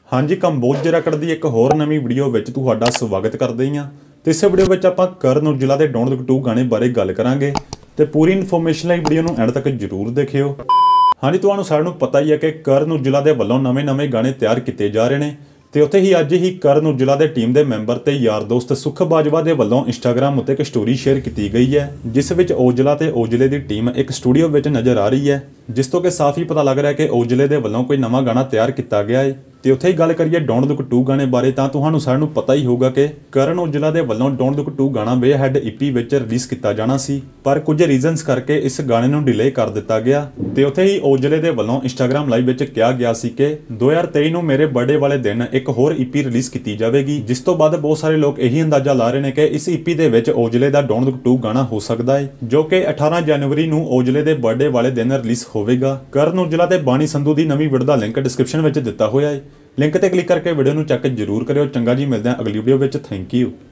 हाँ जी, ਕੰਬੋਜ ਰੈਕਡ ਦੀ ਇੱਕ ਹੋਰ ਨਵੀਂ ਵੀਡੀਓ ਵਿੱਚ ਤੁਹਾਡਾ ਸਵਾਗਤ ਕਰਦੇ ਹਾਂ। ਤੇ ਇਸ ਵੀਡੀਓ ਵਿੱਚ ਆਪਾਂ ਕਰਨ ਔਜਲਾ ਦੇ ਡੋਂਟ ਲੁੱਕ 2 ਗਾਣੇ ਬਾਰੇ ਗੱਲ ਕਰਾਂਗੇ ਤੇ ਪੂਰੀ ਇਨਫੋਰਮੇਸ਼ਨ ਲਈ ਵੀਡੀਓ ਨੂੰ ਐਂਡ ਤੱਕ ਜ਼ਰੂਰ ਦੇਖਿਓ। हाँ जी, ਤੁਹਾਨੂੰ ਸਾਰਿਆਂ ਨੂੰ ਪਤਾ ਹੀ ਹੈ ਕਿ ਕਰਨ ਔਜਲਾ ਦੇ ਵੱਲੋਂ ਨਵੇਂ-ਨਵੇਂ ਗਾਣੇ ਤਿਆਰ ਕੀਤੇ ਜਾ ਰਹੇ ਨੇ ਤੇ ਉੱਥੇ ਹੀ ਅੱਜ ਹੀ ਕਰਨ ਔਜਲਾ ਦੇ ਟੀਮ ਦੇ ਮੈਂਬਰ ਤੇ ਯਾਰ ਦੋਸਤ ਸੁਖ ਬਾਜਵਾ ਦੇ ਵੱਲੋਂ ਇੰਸਟਾਗ੍ਰਾਮ ਉੱਤੇ ਇੱਕ ਸਟੋਰੀ ਸ਼ੇਅਰ ਕੀਤੀ ਗਈ ਹੈ ਜਿਸ ਵਿੱਚ ਔਜਲਾ ਤੇ ਔਜਲੇ ਦੀ ਟੀਮ ਇੱਕ ਸਟੂਡੀਓ ਵਿੱਚ ਨਜ਼ਰ ਆ ਰਹੀ ਹੈ ਜਿਸ ਤੋਂ ਕਿ ਸਾਫ਼ ਹੀ ਪਤਾ ਲੱਗ ਰਿਹਾ ਹੈ ਕਿ ਔਜਲੇ ਦੇ ਵੱਲੋਂ ਕੋਈ ਨਵਾਂ ਗਾਣਾ ਤਿਆਰ ਕੀਤਾ ਗਿਆ ਹੈ। ਤੇ ਉੱਥੇ ਹੀ ਗੱਲ ਕਰੀਏ ਡੋਂਟ ਲੁੱਕ 2 ਗਾਣੇ ਬਾਰੇ ਤਾਂ ਤੁਹਾਨੂੰ ਸਾਰਿਆਂ ਨੂੰ ਪਤਾ ਹੀ ਹੋਊਗਾ ਕਿ ਕਰਨ ਔਜਲਾ ਦੇ ਵੱਲੋਂ ਡੋਂਟ ਲੁੱਕ 2 ਗਾਣਾ ਵੇ ਹੈਡ ਈਪੀ ਵਿੱਚ ਰਿਲੀਜ਼ ਕੀਤਾ ਜਾਣਾ ਸੀ ਪਰ ਕੁਝ ਰੀਜ਼ਨਸ ਕਰਕੇ ਇਸ ਗਾਣੇ ਨੂੰ ਡਿਲੇ ਕਰ ਦਿੱਤਾ ਗਿਆ। ਤੇ ਉੱਥੇ ਹੀ ਔਜਲੇ ਦੇ ਵੱਲੋਂ ਇੰਸਟਾਗ੍ਰਾਮ ਲਾਈਵ ਵਿੱਚ ਕਿਹਾ ਗਿਆ ਸੀ ਕਿ 2023 ਨੂੰ ਮੇਰੇ ਬਰਥਡੇ ਵਾਲੇ ਦਿਨ ਇੱਕ ਹੋਰ ਈਪੀ ਰਿਲੀਜ਼ ਕੀਤੀ ਜਾਵੇਗੀ ਜਿਸ ਤੋਂ ਬਾਅਦ ਬਹੁਤ ਸਾਰੇ ਲੋਕ ਇਹੀ ਅੰਦਾਜ਼ਾ ਲਾ ਰਹੇ ਨੇ ਕਿ ਇਸ ਈਪੀ ਦੇ ਵਿੱਚ ਔਜਲੇ ਦਾ ਡੋਂਟ ਲੁੱਕ 2 ਗਾਣਾ ਹੋ ਸਕਦਾ ਹੈ ਜੋ ਕਿ 18 ਜਨਵਰੀ ਨੂੰ ਔਜਲੇ ਦੇ ਬਰਥਡੇ ਵਾਲੇ ਦਿਨ ਰਿਲੀਜ਼ ਹੋਵੇਗਾ। ਕਰਨ ਔਜਲਾ ਤੇ ਬਾਣੀ ਸੰਧੂ ਦੀ ਨਵੀਂ ਵੀਡੀਓ ਦਾ ਲਿੰਕ ਡਿਸਕ੍ਰਿਪਸ਼ਨ ਵਿੱਚ ਦਿੱਤਾ ਹੋਇਆ ਹੈ। ਲਿੰਕ ਤੇ ਕਲਿੱਕ ਕਰਕੇ ਵੀਡੀਓ ਨੂੰ ਚੈੱਕ ਜ਼ਰੂਰ ਕਰਿਓ। ਚੰਗਾ ਜੀ, ਮਿਲਦੇ ਹਾਂ ਅਗਲੀ ਵੀਡੀਓ ਵਿੱਚ। Thank you.